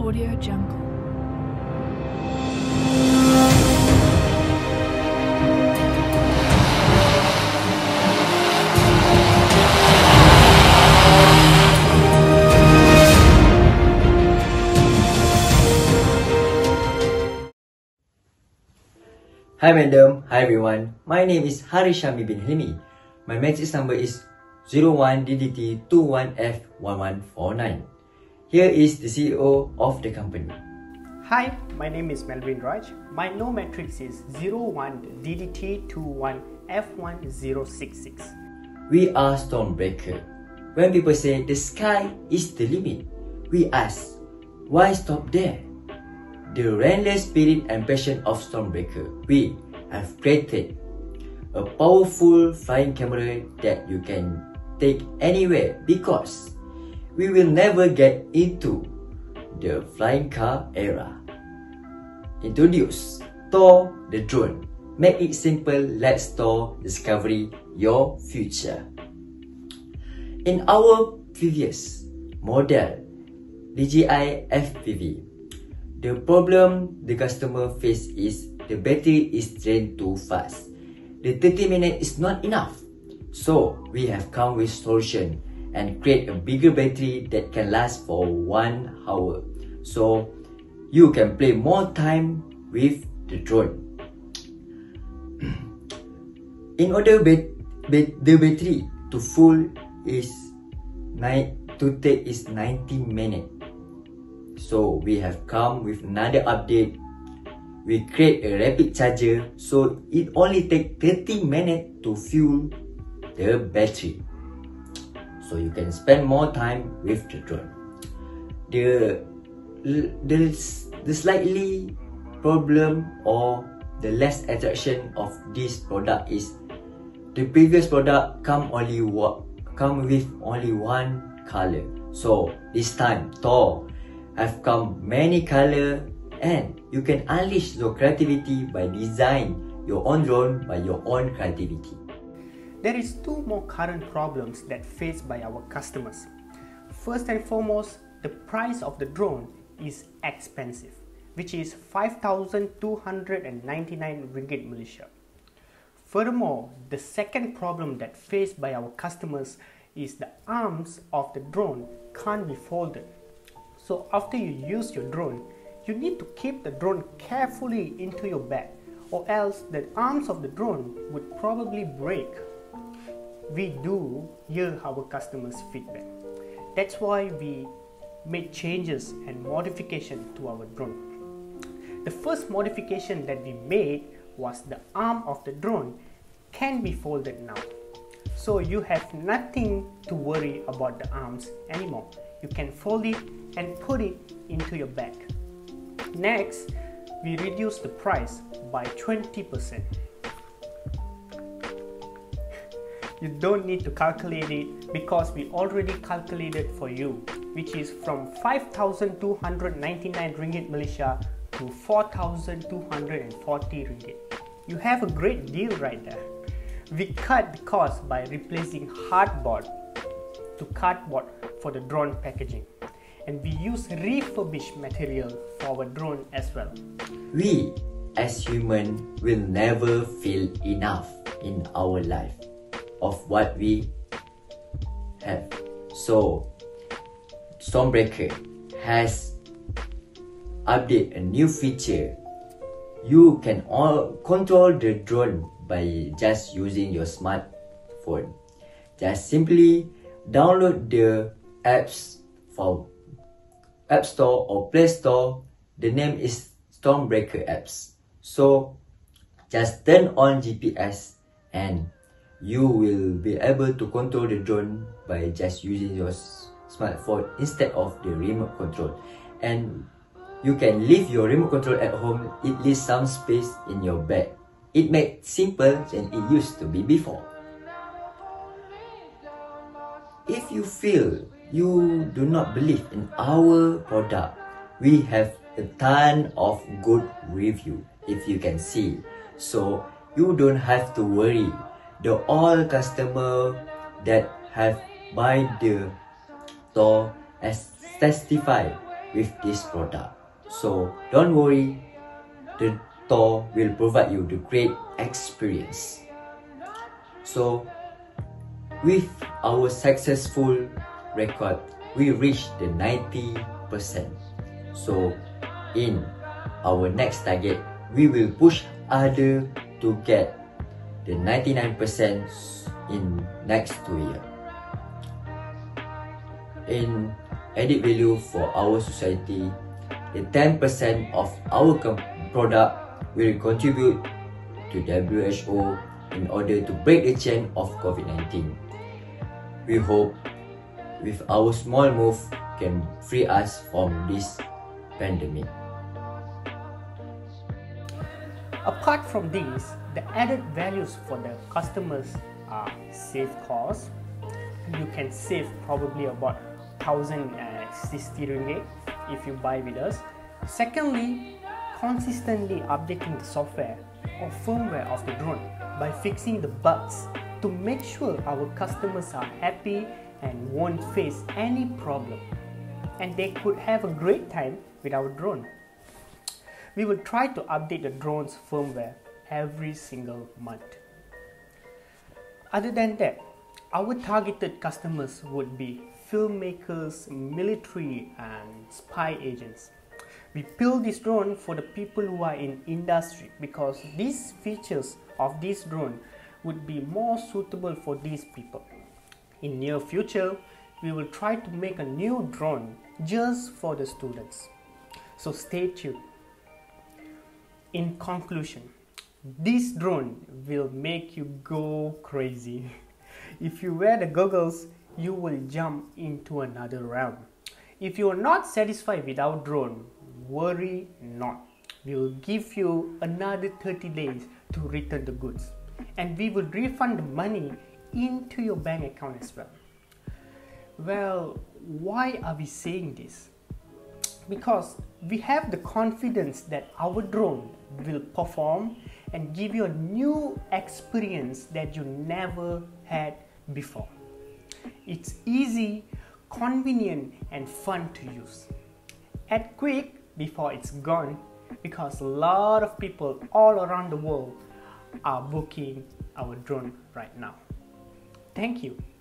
Audio Jungle. Hi madam, hi everyone. My name is Hariez bin Hilmi. My matrix number is 01DDT21F1149. Here is the CEO of the company. Hi, my name is Melvin Raj. My no matrix is 01DDT21F1066. We are Stormbreaker. When people say the sky is the limit, we ask, why stop there? The relentless spirit and passion of Stormbreaker, we have created a powerful flying camera that you can take anywhere because we will never get into the flying car era. Introduce Tor the drone. Make it simple, let's Tor discovery your future. In our previous model, DJI FPV, the problem the customer face is the battery is drained too fast. The 30 minutes is not enough. So we have come with solution and create a bigger battery that can last for 1 hour. So you can play more time with the drone. In order the battery to full is 90 minutes. So we have come with another update. We create a rapid charger, so it only takes 30 minutes to fuel the battery. So you can spend more time with the drone. The slightly problem or the less attraction of this product is the previous product come with only one color. So this time Tor have come many color, and you can unleash your creativity by design your own drone by your own creativity. There is two more current problems that faced by our customers. First and foremost, the price of the drone is expensive, which is 5,299 ringgit Malaysia. Furthermore, the second problem that faced by our customers is the arms of the drone can't be folded. So after you use your drone, you need to keep the drone carefully into your bag, or else the arms of the drone would probably break. We do hear our customers' feedback. That's why we made changes and modification to our drone. The first modification that we made was the arm of the drone can be folded now. So you have nothing to worry about the arms anymore. You can fold it and put it into your bag. Next, we reduce the price by 20%. You don't need to calculate it because we already calculated for you, which is from 5,299 ringgit Malaysia to 4,240 ringgit. You have a great deal right there. We cut the cost by replacing hardboard to cardboard for the drone packaging, and we use refurbished material for our drone as well. We as humans will never feel enough in our life of what we have. So Stormbreaker has updated a new feature. You can control the drone by just using your smartphone. Just simply download the apps from App Store or Play Store. The name is Stormbreaker apps. So just turn on GPS and you will be able to control the drone by just using your smartphone instead of the remote control. And you can leave your remote control at home. It leaves some space in your bag. It makes simple than it used to be before. If you feel you do not believe in our product, we have a ton of good review, if you can see. So you don't have to worry. The all customer that have buy the Tor as testify with this product. So don't worry, the store will provide you the great experience. So with our successful record, we reached the 90%. So in our next target, we will push others to get the 99% in next 2 years. In added value for our society, the 10% of our product will contribute to WHO in order to break the chain of COVID-19. We hope with our small move can free us from this pandemic. Apart from these, the added values for the customers are save costs. You can save probably about 1,060 ringgit if you buy with us. Secondly, consistently updating the software or firmware of the drone by fixing the bugs to make sure our customers are happy and won't face any problem, and they could have a great time with our drone. We will try to update the drone's firmware every single month. Other than that, our targeted customers would be filmmakers, military, and spy agents. We build this drone for the people who are in industry because these features of this drone would be more suitable for these people. In near future, we will try to make a new drone just for the students. So stay tuned. In conclusion, this drone will make you go crazy. If you wear the goggles, you will jump into another realm. If you are not satisfied with our drone, worry not. We will give you another 30 days to return the goods, and we will refund the money into your bank account as well. Well, why are we saying this? Because we have the confidence that our drone will perform and give you a new experience that you never had before. It's easy, convenient, and fun to use. Act quick before it's gone, because a lot of people all around the world are booking our drone right now. Thank you.